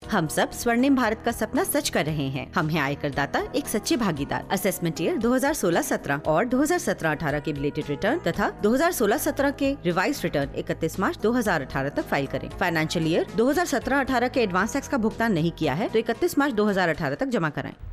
हम सब स्वर्णिम भारत का सपना सच कर रहे हैं। हम हैं आयकर दाता, एक सच्चे भागीदार। असेसमेंट ईयर 2016-17 और 2017-18 के बिलेटेड रिटर्न तथा 2016-17 के रिवाइज रिटर्न 31 मार्च 2018 तक फाइल करें। फाइनेंशियल ईयर 2017-18 के एडवांस टैक्स का भुगतान नहीं किया है तो 31 मार्च 2018 तक जमा कराएं।